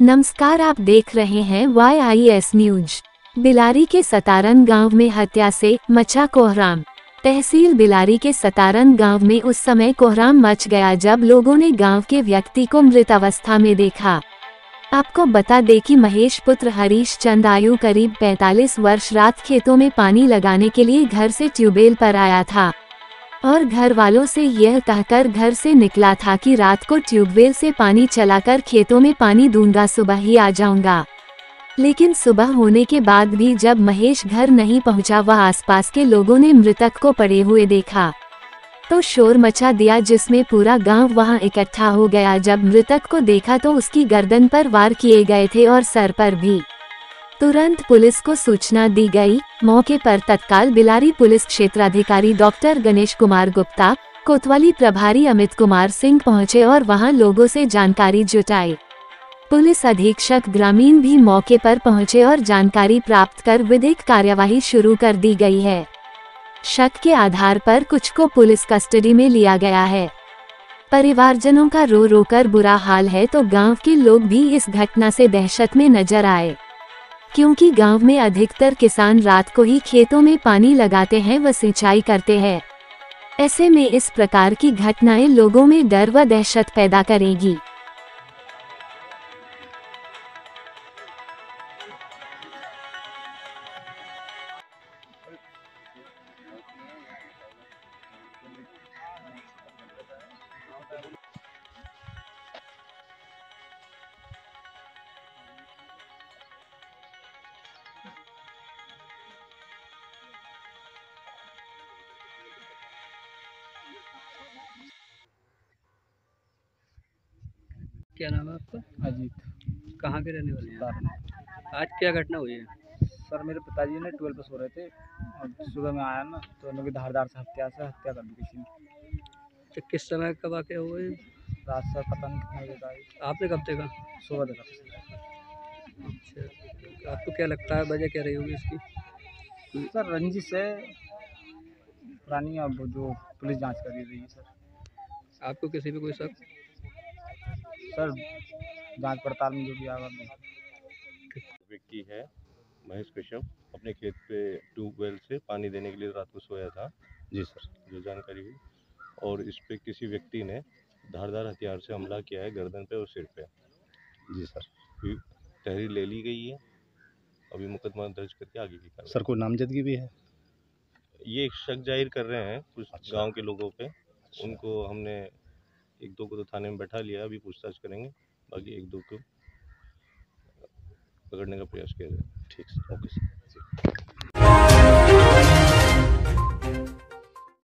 नमस्कार, आप देख रहे हैं YIS न्यूज। बिलारी के सतारन गांव में हत्या से मचा कोहराम। तहसील बिलारी के सतारन गांव में उस समय कोहराम मच गया जब लोगों ने गांव के व्यक्ति को मृत अवस्था में देखा। आपको बता दें कि महेश पुत्र हरीश चंद आयु करीब 45 वर्ष रात खेतों में पानी लगाने के लिए घर से ट्यूबवेल पर आया था और घर वालों से यह कहकर घर से निकला था कि रात को ट्यूबवेल से पानी चलाकर खेतों में पानी दूंगा, सुबह ही आ जाऊंगा। लेकिन सुबह होने के बाद भी जब महेश घर नहीं पहुंचा, वह आसपास के लोगों ने मृतक को पड़े हुए देखा तो शोर मचा दिया, जिसमें पूरा गांव वहां इकट्ठा हो गया। जब मृतक को देखा तो उसकी गर्दन पर वार किए गए थे और सर पर भी। तुरंत पुलिस को सूचना दी गई। मौके पर तत्काल बिलारी पुलिस क्षेत्राधिकारी डॉक्टर गणेश कुमार गुप्ता, कोतवाली प्रभारी अमित कुमार सिंह पहुंचे और वहां लोगों से जानकारी जुटाई। पुलिस अधीक्षक ग्रामीण भी मौके पर पहुंचे और जानकारी प्राप्त कर विधिक कार्यवाही शुरू कर दी गई है। शक के आधार पर कुछ को पुलिस कस्टडी में लिया गया है। परिवारजनों का रो रो कर बुरा हाल है, तो गांव के लोग भी इस घटना से दहशत में नजर आए, क्योंकि गांव में अधिकतर किसान रात को ही खेतों में पानी लगाते हैं व सिंचाई करते हैं। ऐसे में इस प्रकार की घटनाएं लोगों में डर व दहशत पैदा करेगी। क्या नाम है आपका? अजीत। कहाँ के रहने वाले हैं? सर आज क्या घटना हुई है? मेरे पिताजी ने 12 पे सो रहे थे और सुबह में आया ना, तो उनकी धारदार से हत्या कर दी किसी ने। तो किस समय का वाक़या हुआ है? रात से पता नहीं कितने बजे का है। आपने कब देखा? सुबह देखा। अच्छा, तो आपको क्या लगता है वजह क्या रही होगी इसकी? सर रंजिश है पुरानी, अब जो पुलिस जांच कर रही है सर। आपको किसी पे कोई शक? सर जांच पड़ताल में जो भी आगा व्यक्ति है महेश कश्यप, अपने खेत पे ट्यूबवेल से पानी देने के लिए रात को सोया था। जी सर, जो जानकारी हुई, और इस पे किसी व्यक्ति ने धारदार हथियार से हमला किया है गर्दन पे और सिर पे। जी सर, तहरीर ले ली गई है, अभी मुकदमा दर्ज करके आगे की कार्रवाई। सर कोई नामजदगी भी है? ये एक शक जाहिर कर रहे हैं कुछ गांव के लोगों पे। अच्छा। उनको हमने एक दो को तो थाने में बैठा लिया, अभी पूछताछ करेंगे, बाकी एक दो को पकड़ने का प्रयास किया जाए। ठीक सर, ओके सर।